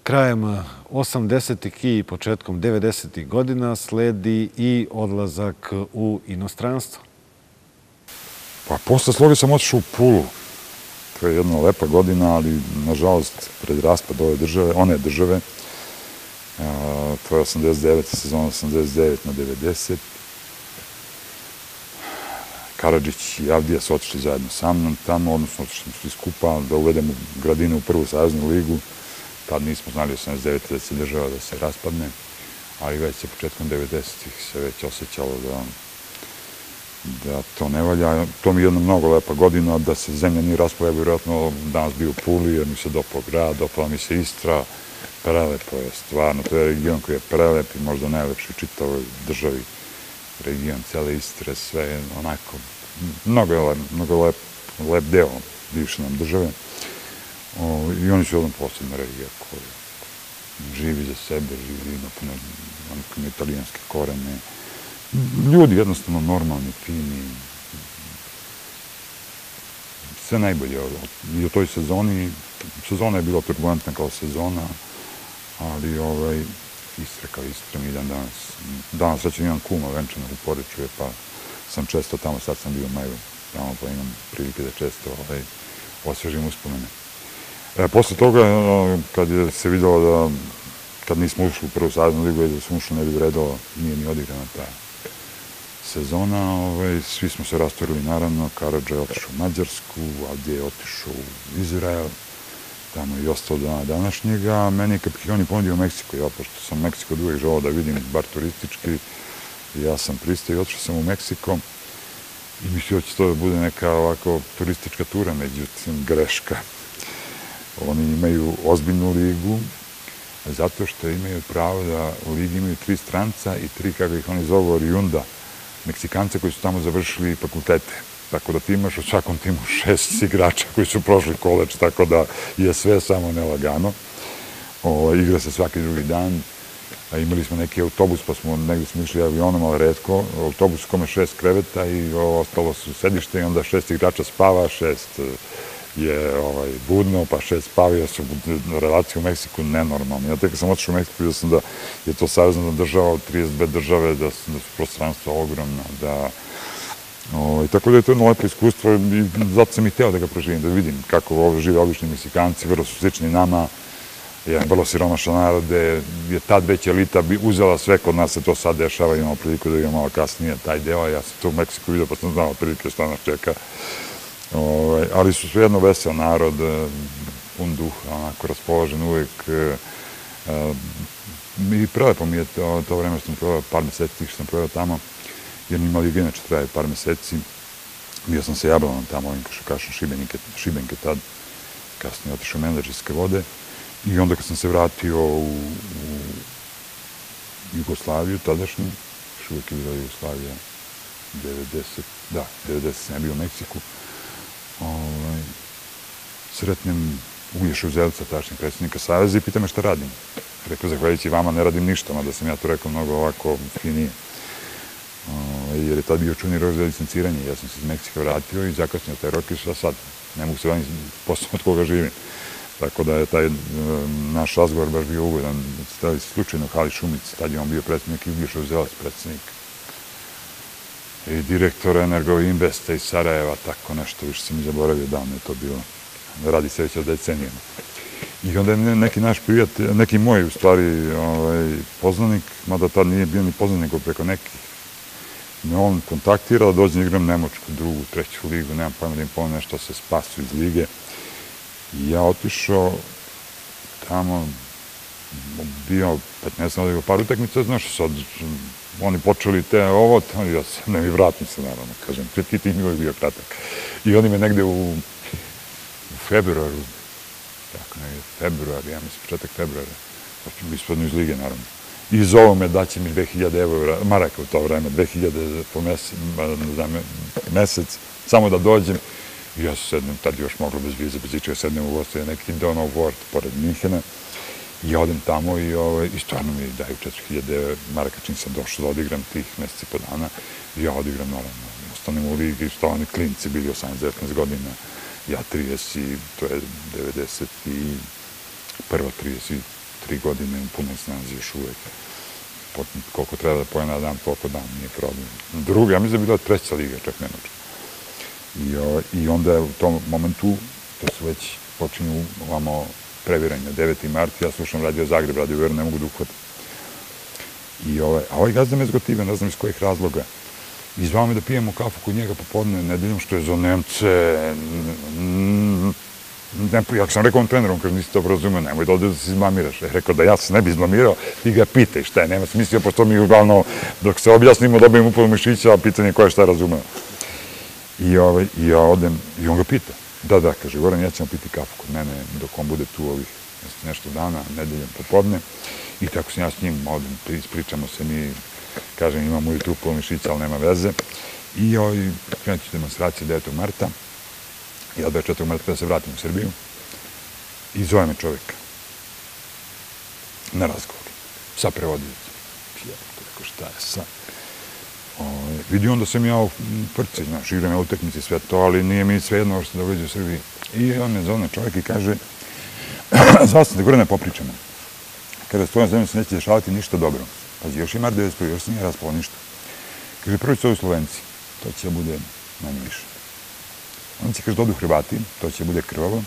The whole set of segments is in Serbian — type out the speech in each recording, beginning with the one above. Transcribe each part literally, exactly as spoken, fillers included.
Krajem osamdesetih i početkom devedesetih godina sledi i odlazak u inostranstvo. Pa posle sloge sam otišao u Pulu. To je jedna lepa godina, ali nažalost pred raspad ove države, one države, to je osamdeset deveta sezona, osamdeset devet na devedeset. Karadžić i Avdija su otišli zajedno sa mnom tamo, odnosno otišli smo svi skupa da uvedemo Gradine u prvu saveznu ligu. Tad nismo znali osamdeset devete da se država da se raspadne, ali već se početkom devedesetih se već osjećalo da da to ne valja. To mi je jedna mnogo lepa godina, da se zemlja nije raspala, ja bih vjerojatno danas bio u Puli, jer mi se dopao grad, dopala mi se Istra, prelepo je stvarno, to je region koji je prelep i možda najlepši u čitavoj državi region, cele Istre, sve je onako, mnogo je lep, mnogo lep, lep deo bivše nam države. I oni su jedna posebna regija koja živi za sebe, živi na puno italijanske korene. Ljudi jednostavno normalni, fini. Sve najbolje i u toj sezoni. Sezona je bila turbulentna kao sezona, ali Istra kao Istra mi dan danas. Danas već imam kuma venčana u Porečuje, pa sam često tamo, sad sam bio u maju tamo, pa imam prilike da često osvežim uspomene. Posle toga, kad se videlo da, kad nismo ušli u prvu saveznu ligu, da smo ušli ne bi vredilo, nije ni odigrana ta sezona, svi smo se rastorili, naravno, Karadža je otišao u Mađarsku, Avdija je otišao u Izrael, tamo je i ostao do dana današnjega, a meni je Kapikioni ponudio Meksiko, ja, pošto sam Meksiko uvijek želao da vidim, bar turistički, ja sam pristao i otišao sam u Meksiko i mislio će to da bude neka ovako turistička tura, međutim, greška. Oni imaju ozbiljnu ligu, zato što imaju pravo da u ligi imaju tri stranca i tri, kako ih oni zovu, orijunda, Meksikance koji su tamo završili fakultete. Tako da ti imaš u svakom timu šest igrača koji su prošli koleđ, tako da je sve samo nelagano. Igra se svaki drugi dan. Imali smo neki autobus, pa smo negdje smo išli avionom, ali redko. Autobus u kome šest kreveta i ostalo su sedište i onda šest igrača spava, šest je budno, pa šest spavio su relacije u Meksiku nenormalne. Ja tek kad sam otišao u Meksiku, vidio sam da je to savezna država od trideset dve države, da su prostranstva ogromna, da... Tako da je to jedno lepo iskustvo i zato sam i hteo da ga proživim, da vidim kako ovdje žive obični Meksikanci, vrlo su slični nama, jedan vrlo siromašan narod, je tad već elita uzela sve, kod nas se to sad dešava, imamo priliku da vidimo malo kasnije taj deo, ja sam to u Meksiku vidio pa sam znao prilike šta nas čeka. Ali su svejedno vesel narod, pun duha, onako raspoložen uvijek. I prelepo mi je to vreme što sam proveo, par meseci što sam proveo tamo, jer nima liga inače traje par meseci. Bio sam sa Jablanom tamo, ovim košarkašom Šibenke tad, kasnije otišao u menadžerske vode. I onda kad sam se vratio u Jugoslaviju, tadašnju, još uvijek je bila Jugoslavija, devedeset, da, devedeset sam ja bio u Meksiku, sretnem Uglješu Uzelica, tadašnjeg predsjednika Saveza, i pita me šta radim. Rekao, zahvaljujući vama ne radim ništa, mada sam ja to rekao mnogo ovako finije. Jer je tad bio čuveni rok za licenciranje. Ja sam se iz Meksika vratio i zakasnio taj rok i šta sad? Ne mogu se vani posao od koga živim. Tako da je taj naš razgovor baš bio ugodan. Stali slučajno Hali Šumic, tad je on bio predsjednik i Uglješa Uzelac predsjednik. I direktor Energoinvesta iz Sarajeva, tako nešto, više sam i zaboravio davno je to bilo. Radi se već o decenijama. I onda je neki naš prijatelj, neki moj u stvari poznanik, mada tad nije bio ni poznanik, nego preko nekih, me on kontaktirao, dođe da igram Nemačku, drugu, treću ligu, nemam pojma da im pomoći nešto se spasu iz lige. I ja otišao tamo, bio petnaest godina, par utakmica, znaš, sad oni počeli te ovo, ja se ne mi vratim se, naravno, kažem, kratki tim je bio kratak. I oni me negde u februaru, tako negde, februar, ja mislim, početak februara, hoću ispadnu iz lige, naravno. I zovu me da će mi dve hiljade evra, maraka u to vreme, dve hiljade po mesec, samo da dođem. I ja se sednem, tad još moglo bez vize, bez ičega, sednem u gostu, je neki Donau Ward, pored Minhena. I ja odem tamo i stvarno mi daju četiri hiljade maraka čim sam došao da odigram tih meseci po dana. I ja odigram, naravno, ostanem u ligi, što oni klinci bili osamnaest devetnaest godina, ja trideset, to je devedeset i prva trideset tri godine u punoj snazi još uvek. Koliko treba da poje na dan, toliko dan, nije problem. Druga, ja mislim da je bila treća liga, čak nemačka. I onda je u tom momentu, to su već počinju ovamo previranja, deveti mart, ja slušam Radio Zagreb, Radio Veru, ne mogu da uhvatim. A ovaj gazda me zgotivio, ne znam iz kojih razloga. I zvao me da pijemo kafu kod njega popodne nedeljom, što je za Nemce... Jak sam rekao on trenerom, kaže, nisi to razumio, nemoj da ovde da se izblamiraš. Je rekao da ja se ne bi izblamirao, ti ga pitaj šta je, nema smislio, pošto mi uglavnom, dok se objasnimo, dobijem upolu mišića, a pitanje ko je šta razumeo. I ja odem, i on ga pita. Da, da, kaže, Goran, ja ćemo piti kafu kod mene dok on bude tu ovih nešto dana, nedeljom popodne. I tako sam ja s njim, odem, ispričamo se mi, kažem, imam ujutru upolu mišića, ali nema veze. I krenut ću demonstracije devetog marta. Ja dvadeset četvrtog marta da se vratim u Srbiju i zove me čovjek na razgovor sa prevodicom. Ja rekao, šta je sad? Vidi onda sam ja u prci, znaš, igram ja utakmici sve to, ali nije mi sve jedno što se događa u Srbiji. I on me zove čovjek i kaže, zvao sam te gore ne popričamo. Kada s tvojom zemljom se neće dešavati ništa dobro. Pazi, još je mart devedeset prvi, još se nije raspalo ništa. Kaže, prvi su ovi Slovenci, to će da bude manje više. Onda će, kaže, dođu Hrvati, to će bude krvavo.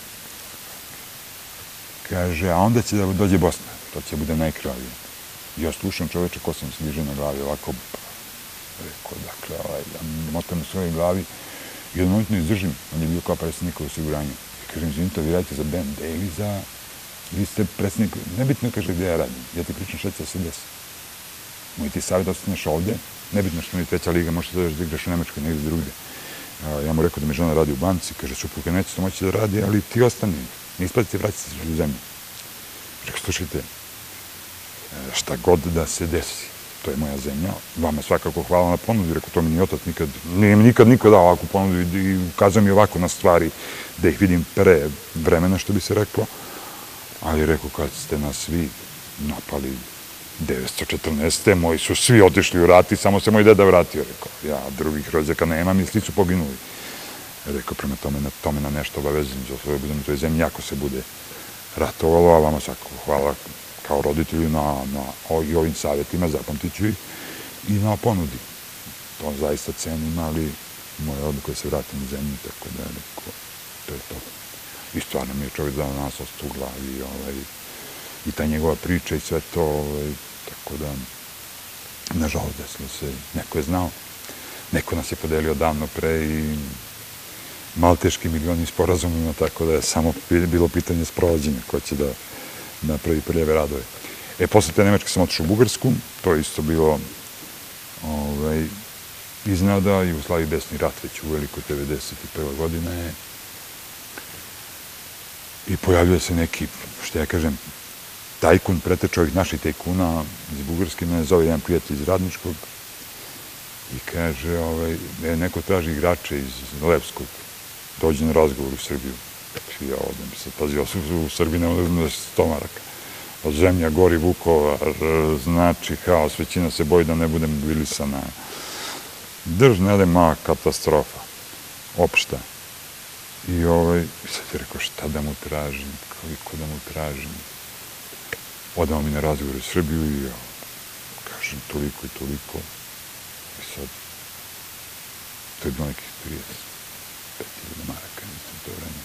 Kaže, a onda će da dođe Bosna, to će bude najkrvavije. Ja slušam čoveče, ko sam se diže na glavi, ovako, rekao, dakle, ja motam u svojoj glavi i jedan moment ne izdržim, on je bio kao predsjednik osiguranja. I kažem, izvinite, vi radite za band ili za... Vi ste predsjednik, nebitno kaže gde ja radim, ja ti pričam šta će da se desi. Moj ti savjet da ostaneš ovde, nebitno što mi je treća liga, možeš da dođeš da igraš u Nemačkoj, negdje drugde. Ja mu rekao da mi žena radi u banci, kaže, supruga neće to moći da radi, ali ti ostani, ne isplati se vratiti se u zemlju. Rekao, slušajte, šta god da se desi, to je moja zemlja, vama svakako hvala na ponudi, rekao, to mi ni otac nikad, nije mi nikad niko dao ovakvu ponudu i ukazao mi ovako na stvari da ih vidim pre vremena, što bi se reklo, ali rekao, kad ste nas svi napali devetsto četrnaeste. moji su svi otišli u rat i samo se moj deda vratio, rekao. Ja drugih rođaka nemam i svi su poginuli. Rekao, prema tome, na tome na nešto obavezim, za svoje budem u toj zemlji, ako se bude ratovalo, a vama svakako hvala kao roditelju na ovim savjetima, zapamtit ću ih, i na ponudi. To zaista cenim, ali moja odluka je se vratim u zemlju, tako da je rekao, to je to. I stvarno mi je čovjek da nas ostao u glavi, i ta njegova priča i sve to, tako da, nažalost, desilo se, neko je znao, neko nas je podelio davno pre i malteški milioni sporazumima, tako da je samo bilo pitanje sprovođenja ko će da napravi prljave radove. E, posle te Nemačke sam otišao u Bugarsku, to je isto bilo iznenada, Jugoslaviji besni rat već u velikoj devedeset prve godine i pojavljuje se neki, što ja kažem, tajkun, preteča ovih naših tajkuna iz Bugarske, mene zove jedan prijatelj iz Radničkog i kaže, neko traži igrače iz Levskog, dođe na razgovor u Srbiju. Ja odem se, pazi, u Srbiji nema da uzme sto maraka. Od zemlja gori Vukovar, znači haos, većina se boji da ne bude mobilisana. Drž, ne da ma katastrofa, opšta. I sad je rekao, šta da mu tražim, koliko da mu tražim. Odamo mi na razgovor u Srbiju i ja kažem toliko i toliko. I sad, to je bilo nekih trideset pet hiljada maraka, mislim, to vreme.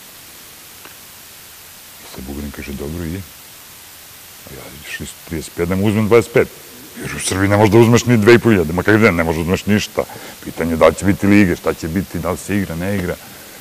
I sad Bugarin kaže, dobro, ide. A ja išli trideset pet, da mu uzmem dvadeset pet. Jer u Srbiji ne možeš da uzmeš ni dve i po hiljade, ma kakve ne možeš da uzmeš ništa. Pitanje je da li će biti lige, šta će biti, da li se igra, ne igra.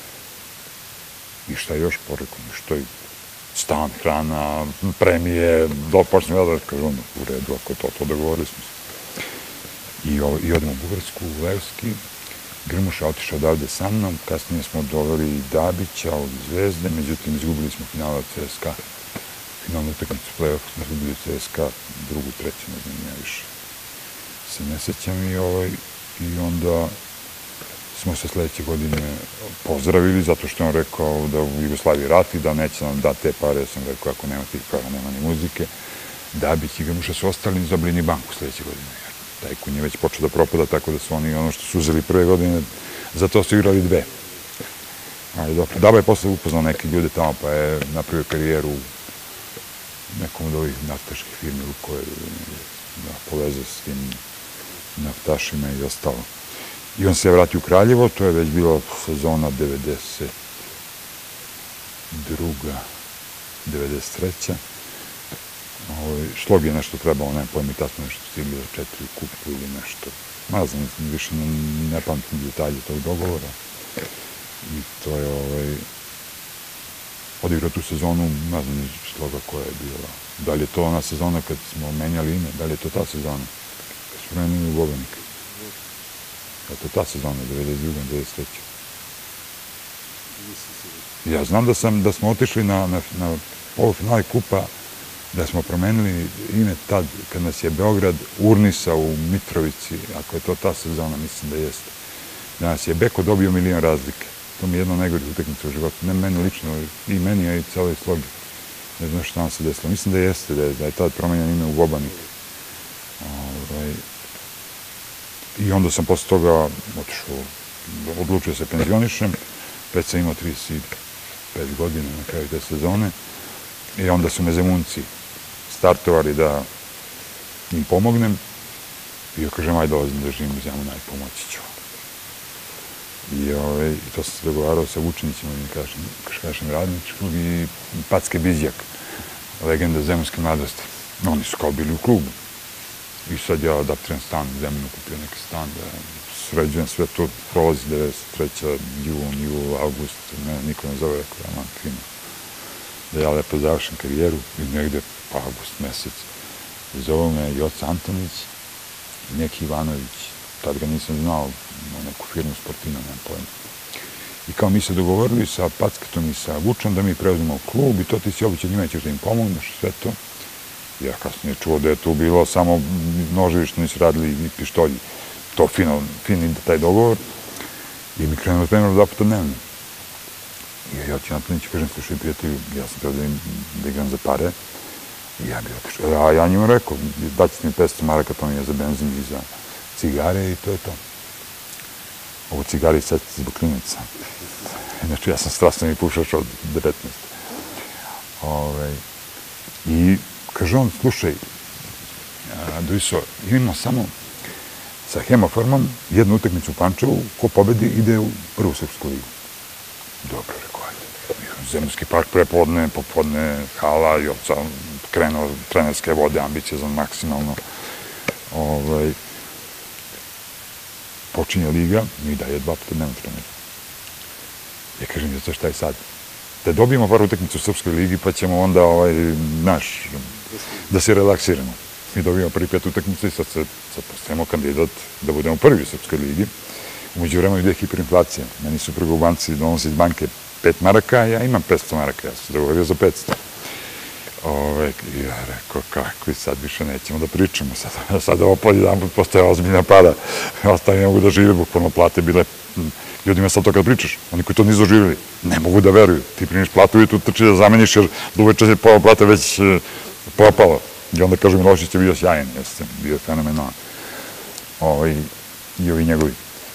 I šta još porekom, i što je stan, hrana, premije, počnem ja da kažem, u redu, ako je to, to dogovorili smo se. I odemo u Bugarsku, u Levski, Grmuša otišao odavde sa mnom, kasnije smo doveli i Dabića od Zvezde, međutim izgubili smo finala C S K A. Finalnu utakmicu u play-offu smo izgubili C S K A, drugu, treću, ne znam, ja više se ne sećam i onda smo se sledeće godine pozdravili zato što je on rekao da u Jugoslaviji rati, da neće nam da te pare, ja sam rekao ako nema tih para, nema ni muzike. Dabić i Grmuša su ostali i zabili ni banku sledeće godine. Tajkun je već počeo da propada, tako da su oni ono što su uzeli prve godine, za to su igrali dve. Ali dobro, Daba je posle upoznao neke ljude tamo, pa je napravio karijeru nekom od ovih naftaških firmi u kojoj da poleze s tim naftašima i ostalo. I on se je vratio u Kraljevo, to je već bila sezona devedeset druga devedeset treća Šlog je nešto trebalo, ne pojmi tačno nešto stigli za četiri kupu ili nešto. Ma znam, više ne pamtim detalje tog dogovora. I to je ovaj... odigrao tu sezonu, ne znam Šloga koja je bila. Da li je to ona sezona kad smo menjali ime, da li je to ta sezona? Kad smo menjali u Gobenika. Da je to ta sezona, devedeset druga devedeset treća Ja znam da, sam, da smo otišli na, na, na polufinale kupa, da smo promenili ime tad, kad nas je Beograd urnisao u Mitrovici, ako je to ta sezona, mislim da jeste. Da nas je Beko dobio milion razlike. To mi je jedno najgore utakmice u životu. Ne meni lično, i meni, a i celoj Slogi. Ne znam šta nam se desilo. Mislim da jeste, da je, da je tad promenjen ime u Gobanik. Ovaj, I onda sam posle toga otišao, odlučio se penzionišem. Već sam imao trideset pet godina na kraju te sezone. I onda su me Zemunci startovali da im pomognem. I ja kažem, aj dolazim da živim u Zemunu, aj pomoći ću. I ovaj, to sam se dogovarao sa učenicima, kažem Radničkog i Packe Bizjak, legenda zemunske mladosti. Oni su kao bili u klubu. I sad ja adaptiram stan u Zemunu, kupio neki stan, da sređujem sve to, prolazi devedeset treća jun, jul, avgust, mene niko ne zove, rekao, ja mam fino. Da ja lepo završim karijeru i negde, pa avgust mesec, zovu me Joca Antonić i neki Ivanović. Tad ga nisam znao, imao neku firmu Sportina, nemam pojma. I kao mi se dogovorili sa Packetom i sa Vučom da mi preuzmemo klub i to ti si običan njima ćeš da im pomogneš, sve to. Ja kasnije čuo da je tu bilo samo noževi što nisu radili i pištolji. To fino, fin taj dogovor. I mi krenuo trener dva puta dnevno. I ja ću Antonić kažem, slušaj prijatelju, ja sam teo da igram za pare. I ja bih otišao. A ja njima rekao, daćete mi petsto maraka, to mi je za benzin i za cigare i to je to. Ovo cigare setite zbog klinaca. Znači, ja sam strastveni pušač od devetnaest. I kaže on, slušaj, Duiso, imamo samo sa Hemofarmom jednu utakmicu u Pančevu, ko pobedi ide u prvu srpsku ligu. Dobro, rekao, ajde. Zemljski park prepodne, popodne, hala, i ovca krenuo trenerske vode, ambiciozan maksimalno. Počinje liga, mi daje dva puta dnevno trener. Ja kažem, ja šta je sad? Da dobijemo par utakmicu u Srpskoj ligi, pa ćemo onda, naš, da se relaksiramo. Mi dobijemo prvi pet utakmica i sad postajemo kandidat da budemo prvi u Srpskoj ligi. Umeđu vremena ide hiperinflacija. Meni su prvo u banci donosi iz banke pet maraka, ja imam petsto maraka, ja sam se dogovorio za petsto. I ja rekao, kakvi, sad više nećemo da pričamo. Sad ovo pod jedan put postaje ozbiljna para. Ostali ne mogu da žive, bukvalno plate bile... Ljudima sad to kad pričaš, oni koji to nisu doživjeli, ne mogu da veruju. Ti primiš platu i tu trči da zameniš, jer do uveče je pola plate već popala. I onda kažu, Milošić je bio sjajan, jeste, bio je fenomenalan. I ovi njegovi.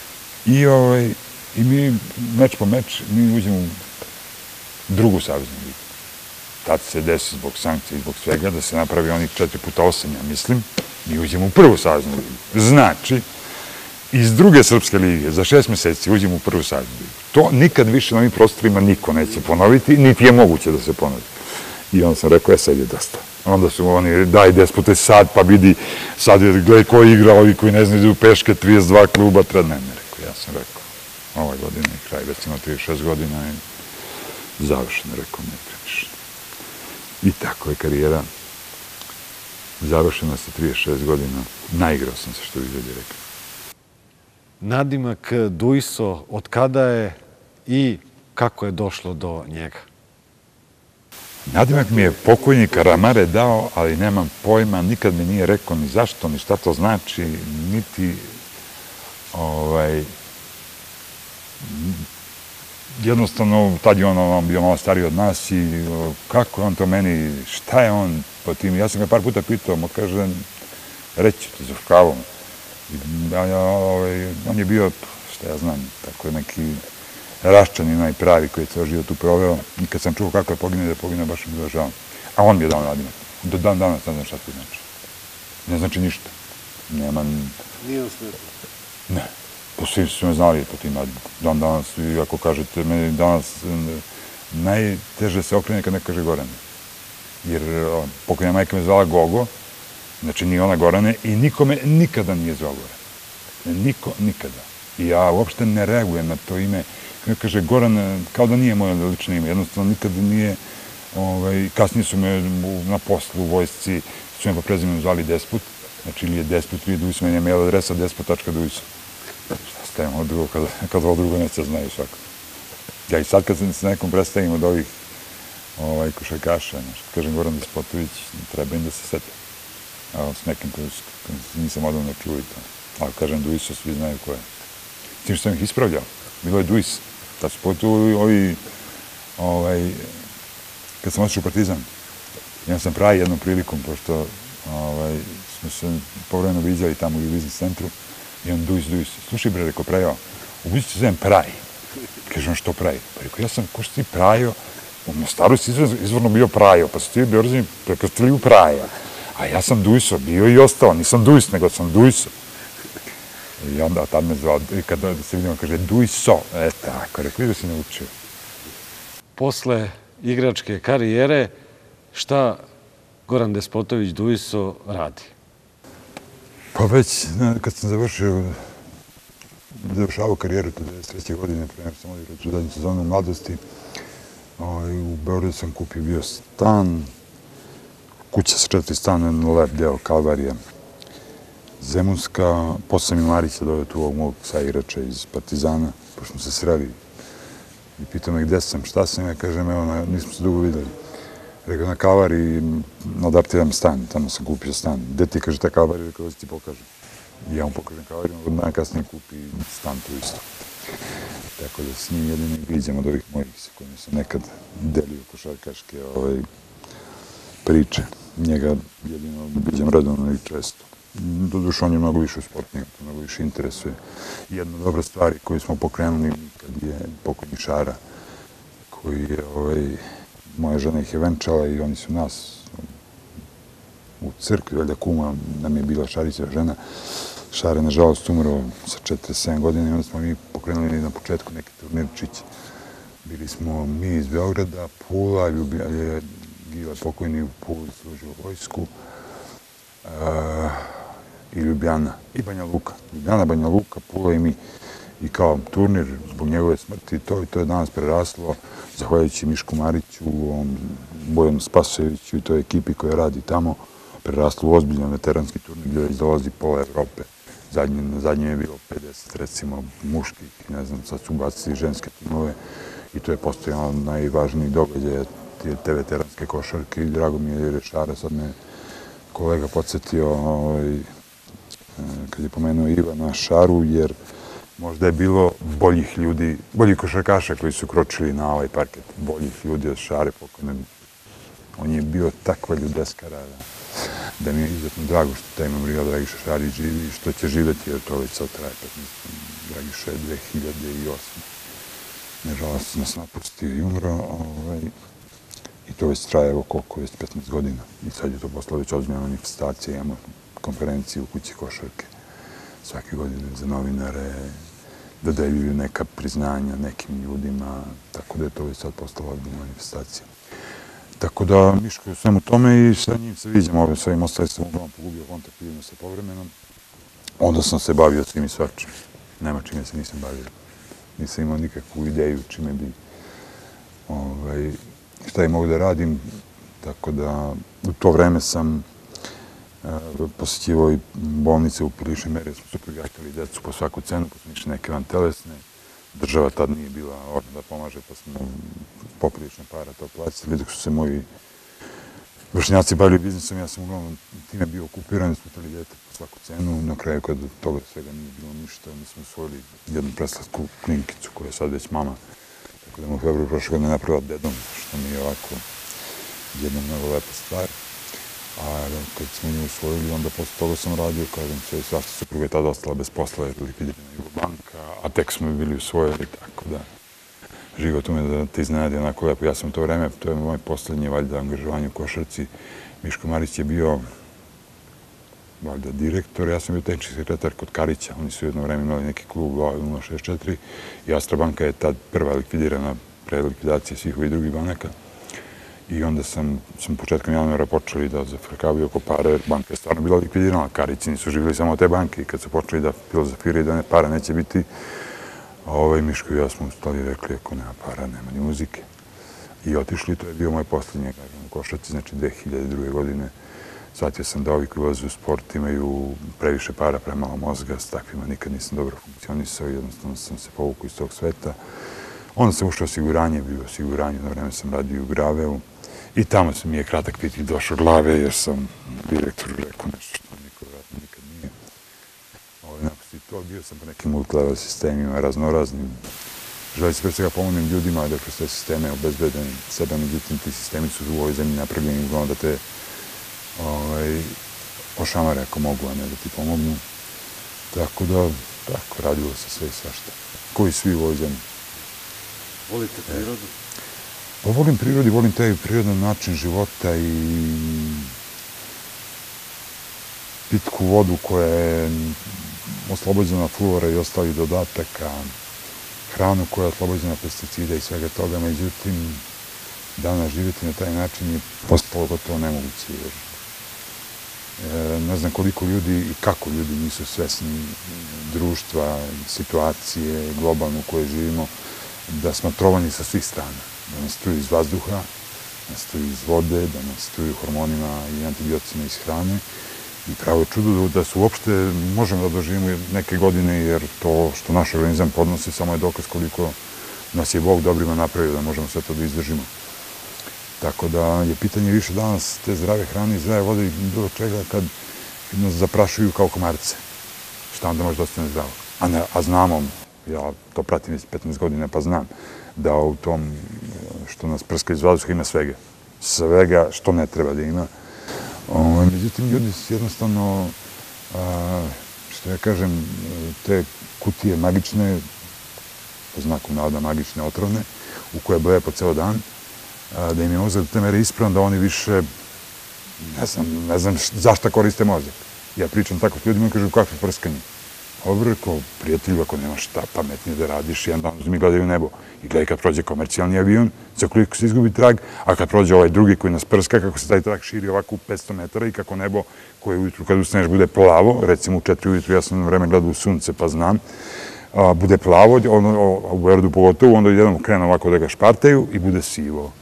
I mi, meč po meč, mi uđemo u drugu saveznu ligu. Tad se desi zbog sankcija i zbog svega da se napravi onih četiri puta osam, ja mislim, mi uđemo u prvu saveznu ligu. Znači, iz druge Srpske lige za šest meseci uđemo u prvu saveznu ligu. To nikad više na ovim prostorima niko neće ponoviti, niti je moguće da se ponovi. I onda sam rekao, ja sad je dosta. Onda su oni, daj despote sad, pa vidi, sad je, gledaj ko je igrao, ovi koji ne znaju idu peške, trideset dva kluba, treba ne, ne, rekao, ja sam rekao, ove godine je kraj, već ima trideset šest godina i završeno, rekao, ne previše. I tako je karijera završena sa trideset šest godina. Naigrao sam se, što bi ljudi rekli. Nadimak Duiso, od kada je i kako je došlo do njega? Nadimak mi je pokojnik Karamare dao, ali nemam pojma, nikad mi nije rekao ni zašto, ni šta to znači, niti jednostavno, tad je on bio malo stariji od nas i kako je on to meni, šta je on po tim, ja sam ga par puta pitao, mu kažem, reći ću ti za škavom. On je bio, šta ja znam, tako je neki raščanin, najpravi koji je ceo život tu proveo. I kad sam čuo kako je poginuo, da je poginuo, baš mi bilo žao. A on mi je dao nadimak. Do dan danas ne znam šta to znači. Ne znači ništa. Nema... Nije vam smetno? Ne. Po svi su me znali po tim dan danas. I ako kažete, meni danas najteže se okrene kad ne kaže Gorane. Jer pokojna majka me zvala Gogo, znači nije ona Gorane, i nikome nikada nije zvao Gorane. Niko, nikada. I ja uopšte ne reagujem na to ime. Kada kaže Goran, kao da nije moje lično ime. Jednostavno nikada nije... Kasnije su me na poslu u vojsci, su me po prezimenu zvali Despot. Znači, ili je Despot, ili je Dujso, meni je mail adresa despot tačka dujso. Šta stavim ovo drugo, kada ovo drugo neće znaju svako. Ja i sad kad se nekom predstavim od ovih košarkaša, kažem Goran Despotović, treba im da se sete. S nekim koji nisam odavno čuo i to. Ali kažem Dujso, svi znaju ko je. S tim što sam ih ispravljao. Bilo je Dujs. Tad su pogotovo ovi... Kad sam otišao u Partizan, ja sam pravi jednom prilikom, pošto smo se povremeno viđali tamo u biznis centru, i on Dujs, Dujs. Slušaj bre, rekao, Prajo, u budući se zovem Praj. Kaže on, što Praj? Pa rekao, ja sam, ko što ti Prajo, u Mostaru si izvorno bio Prajo, pa su ti Beograđani prekrstili u Praja. A ja sam Dujso, bio i ostao, nisam Dujs, nego sam Dujso. I onda tad me zvao, i kada se vidimo, kaže, Dujso. E tako, rekao, da si naučio. Posle igračke karijere, šta Goran Despotović Dujso radi? Pa već, kad sam završio, završavao karijeru te devedeset treće godine, pre nego sam odigrao tu zadnju sezonu u mladosti, u Beogradu sam kupio bio stan, kuća sa četiri stana, na lep deo Kalvarija, Zemunska, posle sam i Marića doveo tu ovog mog saigrača iz Partizana, pošto smo se sreli i pitao me gde sam, šta sam, ja kažem, evo, nismo se dugo videli. Rekao, na Kalvari, adaptiram stan, tamo sam kupio stan. Gde ti, kaže, ta Kalvari, rekao, da ti pokažem. I ja mu pokažem Kalvari, od dana kasnije kupi stan tu isto. Tako da s njim jedini viđam od ovih mojih sa kojima sam nekad delio košarkaške priče. Njega jedino viđam redovno i često. Doduše, on je mnogo više u sportnika, to mnogo više interesuje. Jedna dobra stvar koju smo pokrenuli kad je pokojni Šara, koji je, moja žena ih je venčala i oni su nas u crkvi, valjda kuma nam je bila Šarićeva žena. Šara je, nažalost, umro sa četrdeset sedam godina i onda smo mi pokrenuli na početku neki turnirčić. Bili smo mi iz Beograda, Pula, Ljubljana, Gile pokojni u Puli služio vojsku, i Ljubljana, i Banja Luka. Ljubljana, Banja Luka, Pula i mi. I kao turnir zbog njegove smrti, to i to je danas preraslo, zahvaljujući Mišku Mariću, Bojanu Spasojeviću i toj ekipi koja radi tamo, preraslo u ozbiljan veteranski turnir gdje već dolazi pola Evrope. Na zadnjem je bilo pedeset, recimo, muških, ne znam, sad su ubacili ženske timove i to je postojalo najvažniji događaj te veteranske košarke i drago mi je jer je Šara, sad me kolega podsjetio kad je pomenuo Ivana Šaru, jer možda je bilo boljih ljudi, boljih košarkaša koji su kročili na ovaj parket, boljih ljudi od Šare pokojne. On je bio takva ljudeskara da mi je izuzetno drago što taj memorijal Dragiša Šarić živi i što će živeti, jer to već sad traje. Dragiša je dve hiljade osme. Nažalost, nas napustio i umro i to već traje evo koliko, već petnaest godina. I sad je to postalo već ozbiljna manifestacija, imamo konferenciju u kući košarke svake godine za novinare, dodeljuju neka priznanja nekim ljudima, tako da je to već sad postala ozbiljna manifestacija. Tako da Miško je u svemu tome i sa njim se viđam, ove s ovim ostali sam uglavnom pogubio kontakt, vidimo se povremeno. Onda sam se bavio svim i svačim. Nema čime se nisam bavio. Nisam imao nikakvu ideju čime bi, šta i mogu da radim. Tako da u to vreme sam posjećivao i bolnice u priličnoj meri, smo super gahtali decu po svaku cenu, pa smo išli neke vantelesne. Država tad nije bila orna da pomaže, pa smo poprilične para to plaćali, dok su se moji vršnjaci bavili biznisom, ja sam uglavnom time bio okupiran, smo tali dete po svaku cenu. Na kraju, kada toga svega nije bilo ništa, mi smo osvojili jednu preslatku klinkicu koja je sad već mama, tako da mu u februaru prošle godine napravila dedom, što mi je ovako jedna mnogo lepa stvar. A kad smo nju usvojili, onda posle toga sam radio, kažem se, svašta supruga je tada ostala bez posla, jer likvidirana Jugobanka, a tek smo bili usvojili, tako da život ume da te iznenadi onako lepo. Ja sam u to vreme, to je moje poslednje valjda angažovanje u košarci, Miško Marić je bio valjda direktor, ja sam bio tehnički sekretar kod Karića. Oni su jedno vreme imali neki klub nula šest četiri i Astrobanka je tad prva likvidirana pre likvidacije svih ovih drugih banaka. I onda sam, sam početkom januara počeli da zafrkavaju oko pare, jer banka je stvarno bila likvidirana. Karići nisu živjeli samo od te banke i kad su počeli da filozofiraju da ne, para neće biti, ovaj, Miško i ja smo ustali i rekli, ako nema para, nema ni muzike. I otišli, to je bio moj posljednji, kažem, u košarci, znači dve hiljade druge. godine. Shvatio sam da ovi koji ulaze u sport imaju previše para, premalo mozga, s takvima nikad nisam dobro funkcionisao i jednostavno sam se povukao iz tog sveta. Onda sam ušao osiguranje, bio osiguranje, na vreme sam radio u Graveu i tamo mi je kratak piti došao glave jer sam direktoru rekao nešto što niko vratno nikad nije. Napusti to, bio sam po nekim multilevel sistemima, raznoraznim. Želi se pre svega pomognem ljudima da kroz te sisteme obezbede sebe, međutim ti sistemi su u ovoj zemlji napravljeni uglavnom da te ošamare ako mogu, a ne da ti pomognu. Tako da, tako, radilo se sve i svašta. Koji svi u ovoj zemlji. Volite prirodu? Pa volim prirodu i volim taj prirodan način života i pitku vodu koja je oslobođena fluora i ostalih dodataka, hranu koja je oslobođena pesticida i svega toga. Međutim, danas živjeti na taj način je postalo gotovo nemoguće, jer ne znam koliko ljudi i kako ljudi nisu svesni društva, situacije globalno u kojoj živimo, da smo trovani sa svih strana. Da nas truju iz vazduha, da nas truju iz vode, da nas truju hormonima i antibiocima iz hrane. I pravo je čudo da se uopšte možemo da doživimo neke godine, jer to što naš organizam podnosi samo je dokaz koliko nas je Bog dobrima napravio da možemo sve to da izdržimo. Tako da je pitanje više danas te zdrave hrane i zdrave vode i bilo čega kad nas zaprašuju kao komarce. Šta onda može da ostane zdravo? A, ne, a znamo, ja to pratim već petnaest godina pa znam, da u tom što nas prska iz vazduha ima svega. Svega što ne treba da ima. O, međutim, ljudi su jednostavno, a, što ja kažem, te kutije magične, po znaku navoda magične, otrovne, u koje bleje po ceo dan, da im je mozak do te mere ispravan da oni više, ne znam, ne znam zašto koriste mozak. Ja pričam tako s ljudima i kažu kakve prskanje. Dobro, rekao, prijatelju, ako nemaš šta pametnije da radiš, jedan dan mi gledaju nebo i gledaj kad prođe komercijalni avion, za koliko se izgubi trag, a kad prođe ovaj drugi koji nas prska, kako se taj trag širi ovako u petsto metara i kako nebo koje ujutru kad ustaneš bude plavo, recimo u četiri ujutru, ja sam na vreme gledao u sunce pa znam, bude plavo, u Beogradu pogotovo, onda jednom krenu ovako da ga špartaju i bude sivo.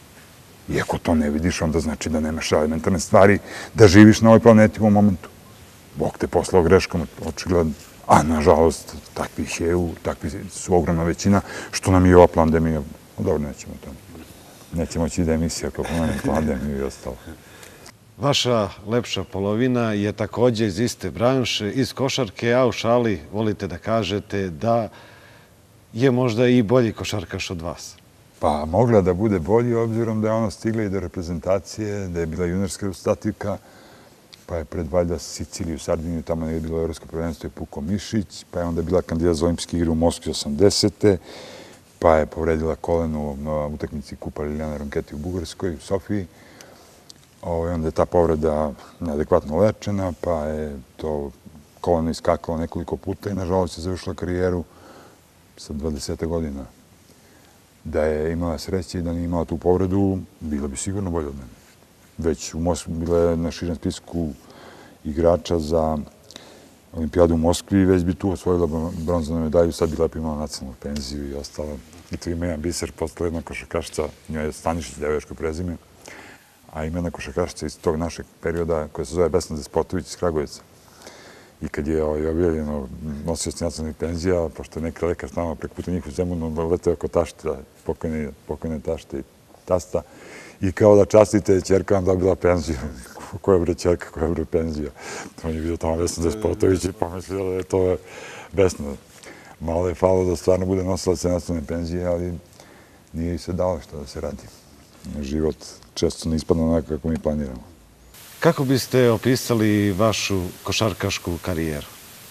I ako to ne vidiš, onda znači da nemaš elementarne stvari, da živiš na ovoj planeti u ovom momentu. Bog te poslao greškom, očigledno. A, nažalost, takvih je, takvi su ogromna većina, što nam je ova pandemija. Dobro, nećemo to. Nećemo ići da emisija kao pomenem pandemiju i ostalo. Vaša lepša polovina je takođe iz iste branše, iz košarke, a u šali volite da kažete da je možda i bolji košarkaš od vas. Pa mogla da bude bolji, obzirom da je ona stigla i do reprezentacije, da je bila juniorska statika, pa je pred valjda Siciliju, Sardiniju, tamo je bilo evropsko prvenstvo i Puko Mišić, pa je onda bila kandidat za olimpijske igre u Moskvi osamdesete. Pa je povredila koleno na utakmici Kupa Liljana Ronketi u Bugarskoj, u Sofiji. Onda je ta povreda neadekvatno lečena, pa je to koleno iskakalo nekoliko puta i nažalost je završila karijeru sa dvadeset godina. Da je imala sreće i da nije imala tu povredu, bila bi sigurno bolje od mene. Već u Moskvi bila je na širem spisku igrača za olimpijadu u Moskvi i već bi tu osvojila bronzanu medalju, sad bi lepo imala nacionalnu penziju i ostalo. I tu ima jedan biser, postala jedna košarkašica, njoj je Stanišić, devojačko prezime, a ima jedna košarkašica iz tog našeg perioda koja se zove Vesna Despotović iz Kragujevca. I kad je objavljeno nosioc nacionalnih penzija, pošto je neki lekar tamo preko puta njih u Zemunu, letao oko tašta, pokojne tašte i tasta, i kao da častite, ćerka vam dobila penziju. Koja bre ćerka, koja bre penzija. On je vidio tamo Vesna Despotović i pomislio da je to Vesna. Malo je falilo da stvarno bude nosilac nacionalne penzije, ali nije i se dalo što da se radi. Život često ne ispadne onako kako mi planiramo. Kako biste opisali vašu košarkašku karijeru?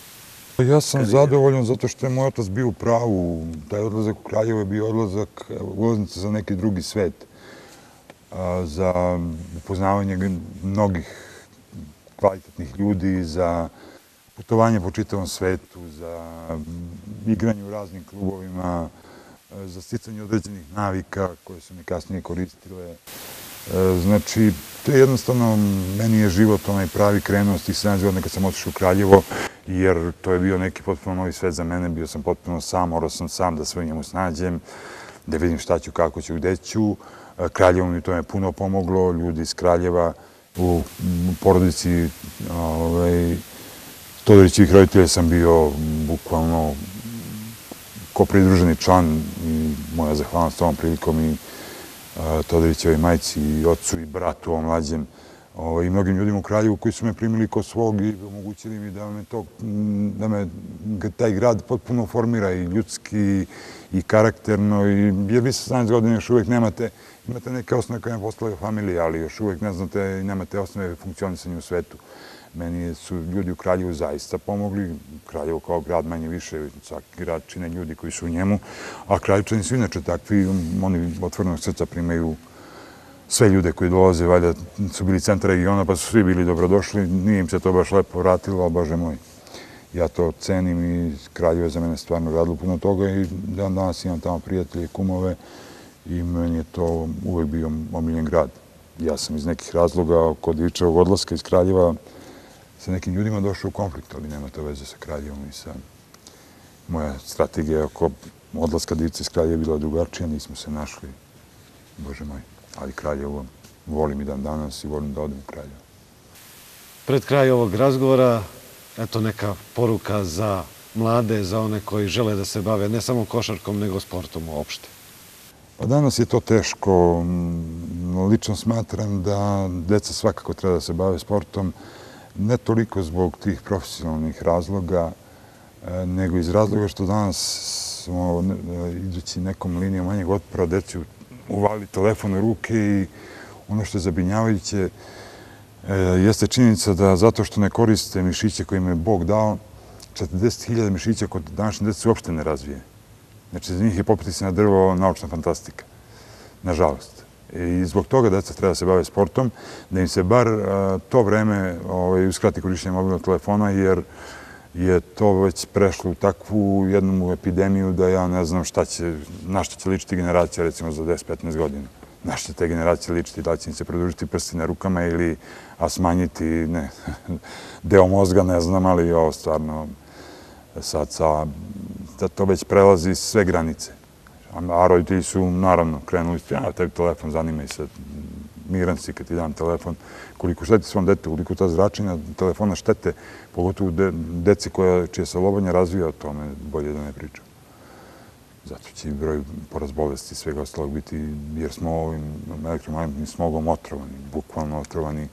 Ja sam zadovoljan zato što je moj otac bio u pravu. Taj odlazak u Kraljevo je bio odlazak ulaznice za neki drugi svet. za upoznavanje mnogih kvalitetnih ljudi, za putovanje po čitavom svetu, za igranje u raznim klubovima, za sticanje određenih navika koje su mi kasnije koristile. Znači, to je jednostavno, meni je život onaj pravi krenuo s tih sedamnaest godina kad sam otišao u Kraljevo, jer to je bio neki potpuno novi svet za mene, bio sam potpuno sam, morao sam sam da sve u njemu snađem, da vidim šta ću, kako ću, gde ću. Kraljevo mi to je puno pomoglo, ljudi iz Kraljeva u porodici Todorićevih roditelja sam bio bukvalno ko pridruženi član i moja zahvalnost ovom prilikom i Todorićevoj majci i ocu i bratu ovom mlađem i mnogim ljudima u Kraljevu koji su me primili ko svog i omogućili mi da me to, da me taj grad potpuno formira i ljudski i karakterno, jer vi sa sedamnaest godina još uvijek nemate, imate neke osnove koje vam postavljaju familije, ali još uvijek ne znate i nemate osnove funkcionisanja u svetu. Meni su ljudi u Kraljevu zaista pomogli. Kraljevo kao grad manje više, svaki grad čine ljudi koji su u njemu, a Kraljevčani su inače takvi, oni otvorenog srca primaju sve ljude koji dolaze, valjda su bili centar regiona, pa su svi bili dobrodošli, nije im se to baš lepo vratilo, ali Bože moj, ja to cenim i Kraljevo je za mene stvarno radilo puno toga i dan danas imam tamo prijatelje i kumove i meni je to uvek bio omiljen grad. Ja sam iz nekih razloga kod Divičevog odlaska iz Kraljeva sa nekim ljudima došao u konflikt, ali nema to veze sa Kraljevom i sa... Moja strategija oko odlaska Divice iz Kraljeva je bila drugačija, nismo se našli, Bože moj, ali Kraljevo volim i dan danas i volim da odem u Kraljevo. Pred kraj ovog razgovora, eto neka poruka za mlade, za one koji žele da se bave ne samo košarkom, nego sportom uopšte. Pa danas je to teško. Lično smatram da deca svakako treba da se bave sportom, ne toliko zbog tih profesionalnih razloga, nego iz razloga što danas smo, idući nekom linijom manjeg otpora, deci uvali telefon u ruke i ono što je zabrinjavajuće jeste činjenica da zato što ne koriste mišiće koje im je Bog dao, četrdeset hiljada mišića kod današnje dece se uopšte ne razvije. Znači, za njih je popeti se na drvo naučna fantastika, nažalost. I zbog toga deca treba da se bave sportom, da im se bar to vreme uskrati korištenje mobilnog telefona, jer je to već prešlo u takvu jednu epidemiju da ja ne znam šta će, na što će ličiti generacija, recimo, za deset do petnaest godina. Na što će te generacije ličiti, da će im se produžiti prsti na rukama ili smanjiti deo mozga, ne znam, ali ovo stvarno sad sa... da to već prelazi sve granice. A roditelji su, naravno, krenuli, ja, tebi telefon, zanimaj se, miran si kad ti dam telefon, koliko šteti svom detetu, koliko ta zračenja telefona štete, pogotovo deci čije se lobanje razvija, o tome bolje da ne pričam. Zato će i broj porast bolesti i svega ostalog biti, jer smo ovim elektromagnetnim smogom otrovani, bukvalno otrovani.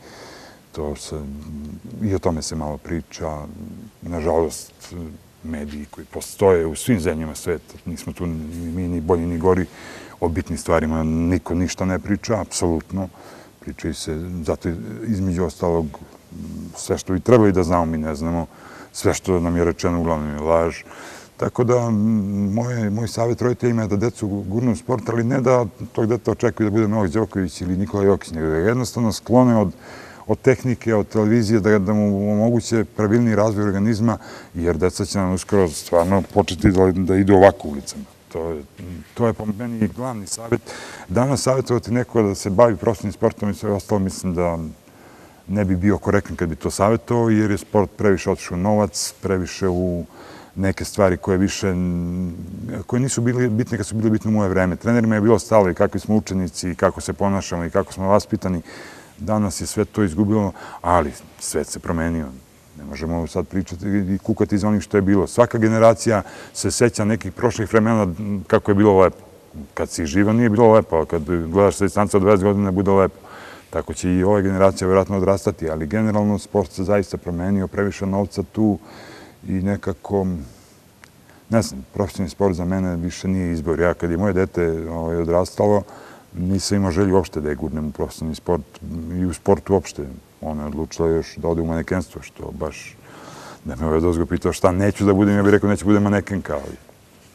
I o tome se malo priča. Nažalost, mediji koji postoje u svim zemljama sveta, nismo tu ni mi, ni bolji, ni gori, o bitnim stvarima niko ništa ne priča, apsolutno. Pričaju se, zato između ostalog, sve što bi trebali da znamo, mi ne znamo, sve što nam je rečeno uglavnom je laž. Tako da, moj savjet roditeljima je da decu gurnu u sport, ali ne da tog deta očekuju da bude Novak Đoković ili Nikola Jokić, nego da jednostavno sklone od od tehnike, od televizije, da mu omoguće pravilni razvoj organizma, jer deca će nam uskoro stvarno početi da idu ovako ulicama. To je po meni glavni savjet. Danas savjetovati nekoga da se bavi profesionalnim sportom i sve ostalo, mislim da ne bi bio korektan kad bi to savjetovao, jer je sport previše otišao novac, previše u neke stvari koje više, koje nisu bili bitne kad su bile bitne u moje vreme. Trenerima je bilo stalo i kakvi smo učenici, i kako se ponašamo, i kako smo vaspitani. Danas je sve to izgubilo, ali svet se promenio. Ne možemo sad pričati i kukati za onih što je bilo. Svaka generacija se seća nekih prošlih vremena kako je bilo lepo. Kad si živa nije bilo lepo, a kad gledaš sa distanca od dvadeset godina bude lepo. Tako će i ova generacija vjerojatno odrastati, ali generalno sport se zaista promenio, previše novca tu i nekako, ne znam, profesionalni sport za mene više nije izbor. Ja kad je moje dete odrastalo, nisam imao želju uopšte da je gurnem u profesionalni sport i u sportu uopšte. Ona je odlučila još da ode u manekenstvo, što baš, da me ovaj dozgo pitao šta neću da budem, ja bih rekao neću da budem manekenka, ali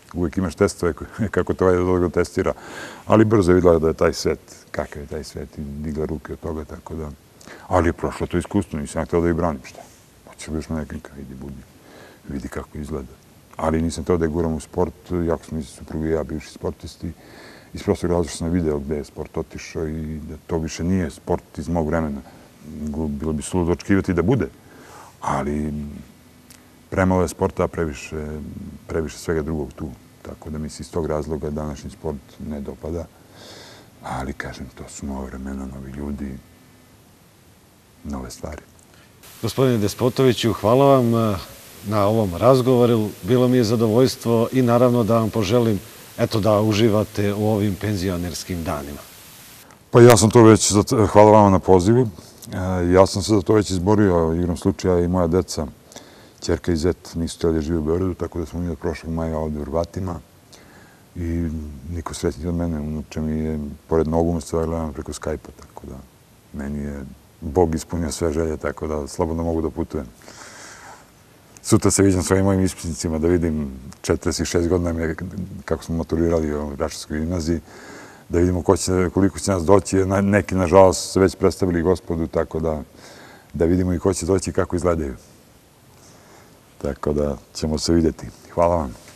uvijek imaš testove kako to ovaj dobro testira, ali brzo je vidjela da je taj svet, kakav je taj svet i digla ruke od toga, tako da... Ali je prošlo to iskustvo, nisam htio da ih branim, šta? Hoće li još nekakva, idi budi, vidi kako izgleda. Ali nisam htio da je guram u sport, jako smo nisam supruga i ja bivši sportisti, iz prostog razloga što sam video gde je sport otišao i da to više nije sport iz mog vremena. Bilo bi suludo očekivati da bude, ali premalo je sporta, previše, previše svega drugog tu. Tako da mi se iz tog razloga današnji sport ne dopada. Ali, kažem, to su nove vremena, novi ljudi, nove stvari. Gospodine Despotoviću, hvala vam na ovom razgovoru. Bilo mi je zadovoljstvo i naravno da vam poželim eto da uživate u ovim penzionerskim danima. Pa ja sam to već, hvala vama na pozivu. Ja sam se za to već izborio, igrom slučaja i moja deca, ćerka i zet, nisu htjeli da žive u Beogradu, tako da smo mi od prošlog maja ovdje u Hrvatima. I niko srećniji od mene, unuče mi je, pored nogu me stvar gledam preko Skype-a, tako da meni je Bog ispunio sve želje, tako da slobodno mogu da putujem. Sutra se viđam svojim mojim ispitnicima da vidim četrdeset šest godina kako smo maturirali u Račanskoj gimnaziji, da vidimo koliko će nas doći. Neki, nažalost, se već predstavili gospodu, tako da da vidimo i ko će doći i kako izgledaju. Tako da ćemo se vidjeti. Hvala vam.